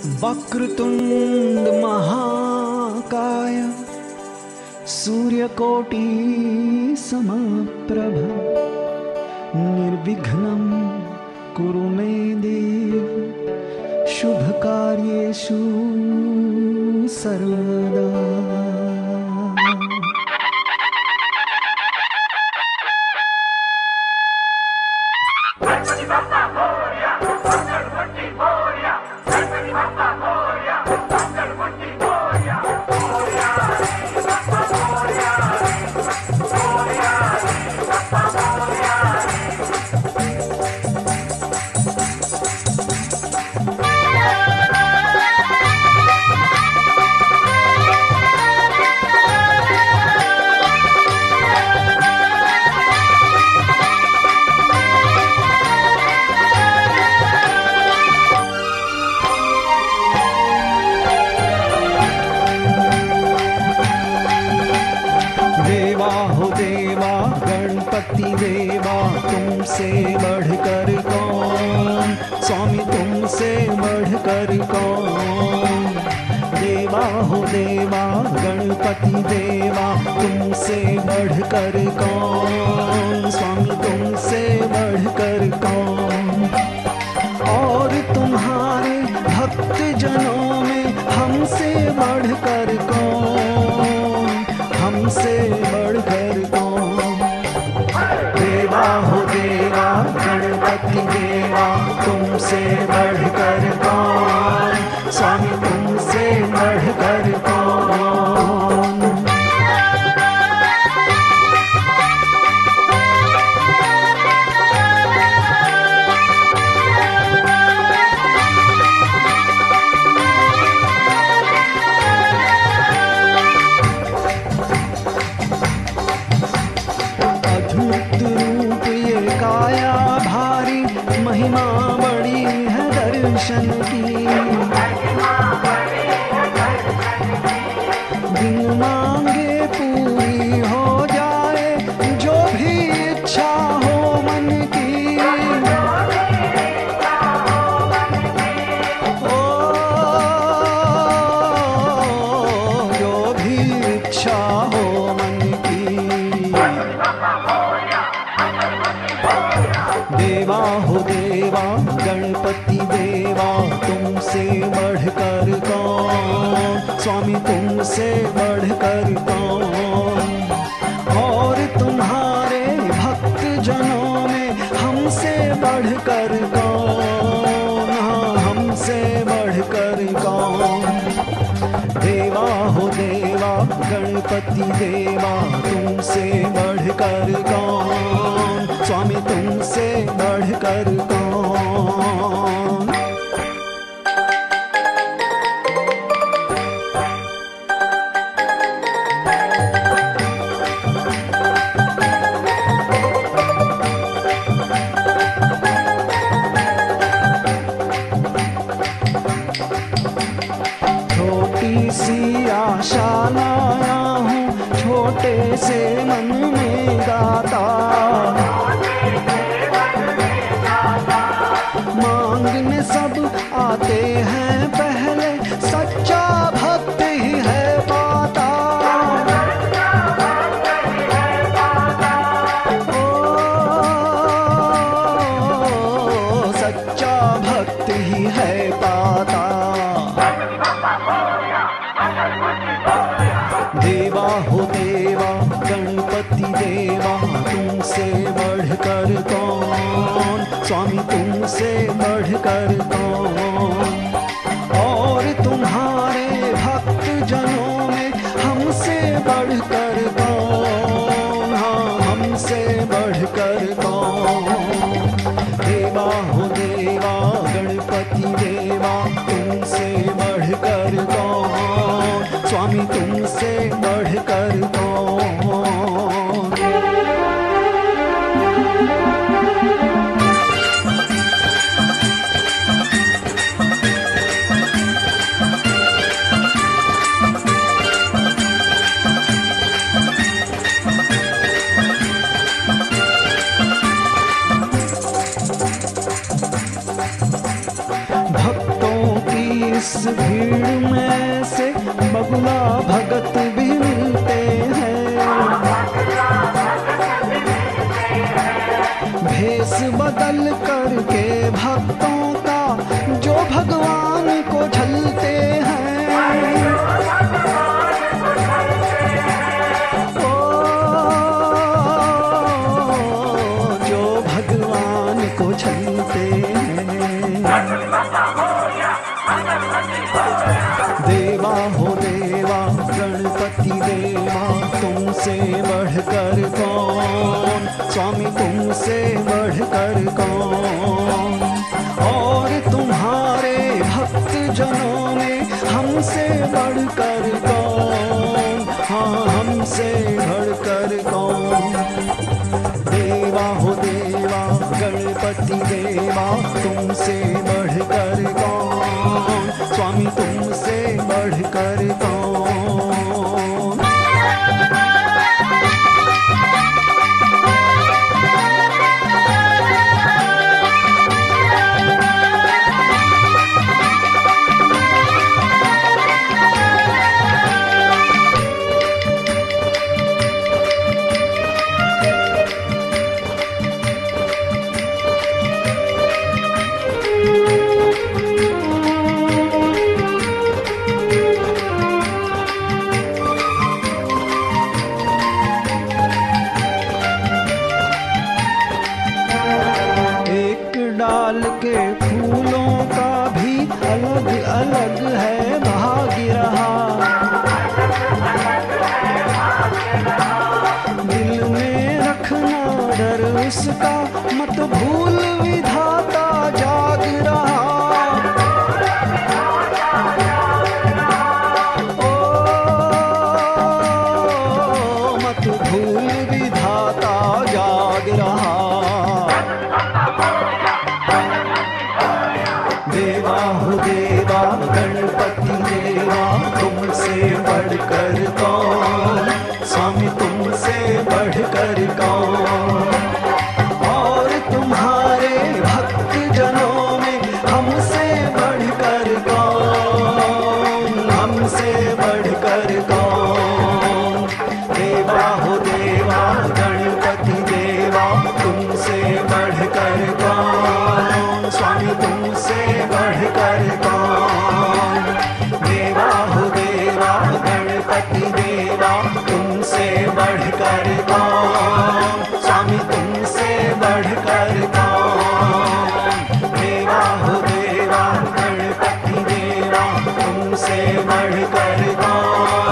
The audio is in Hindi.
वक्रतुंड महाकाय सूर्यकोटि समप्रभ निर्विघ्नं कुरु मे देव शुभकार्येषु सर्वदा। देवा तुमसे बढ़कर कौन, स्वामी तुमसे बढ़कर कौन। देवा हो देवा गणपति देवा तुमसे बढ़कर कौन, स्वामी तुमसे बढ़कर कौन। और तुम्हारे भक्त जनों में हमसे बढ़कर कौन, हमसे बढ़कर कौन। देवा हो देवा गणपति देवा तुमसे बढ़कर कौन, स्वामी तुमसे बढ़कर कौन। काया भारी महिमा बड़ी है दर्शन की, बिन मांगे पूरी हो जाए जो भी इच्छा हो मन की। ओ जो भी इच्छा हो मन की। देवा हो देवा गणपति देवा तुमसे बढ़कर कौन, स्वामी तुमसे बढ़कर कौन। और तुम्हारे भक्त जनों में हमसे बढ़कर कौन, हाँ हमसे बढ़कर कौन। देवा हो देवा गणपति देवा तुमसे बढ़कर कौन, स्वामी तुमसे बढ़कर कौन। छोटी सी आशा लाया हूँ छोटे से मन में गाता, मांगने सब आते हैं पहले सच्चा भक्त ही है पाता। ओ सच्चा भक्त ही है पाता। देवा हो देवा गणपति देवा तुमसे बढ़कर कौन, स्वामी तुमसे बढ़कर कौन। और तुम्हारे भक्त जनों में हमसे बढ़कर कौन, हाँ हमसे बढ़कर कौन। देवा हो देवा गणपति देवा तुमसे बढ़कर कौन, स्वामी तुमसे बढ़कर कौन। भीड़ में से बगुला भगत भी मिलते हैं। भेष बदल करके भक्तों का जो भगवान को झलते हैं। ओ, जो भगवान को झलते हैं। देवा हो देवा गणपति देवा, तुमसे बढ़कर कौन, स्वामी तुमसे बढ़कर कौन। और तुम्हारे भक्त जनों में हमसे बढ़कर कौन, हाँ हमसे बढ़कर कौन। देवा हो देवा गणपति देवा, तुमसे बढ़कर कौन, स्वामी तुमसे बढ़कर कौन। डाल के फूलों का भी अलग अलग है भाग्य रहा। दिल में रखना डर उसका, मत भूल विधाता जाग रहा। ओ मत भूल विधाता जाग रहा। देवा हो देवा गणपति देवा, तुमसे बढ़कर कौन, स्वामी तुमसे बढ़कर कौन। और तुम्हारे भक्त जनों में हमसे बढ़कर कौन, हमसे बढ़कर कौन। देवा हो देवा गणपति देवा, तुमसे बढ़कर कौन, स्वामी तुमसे बढ़कर कौन। देवा हो देवा गणपति देवा, तुमसे बढ़कर कौन, स्वामी तुमसे बढ़कर कौन। देवा हो देवा गणपति देवा, तुमसे बढ़कर कौन।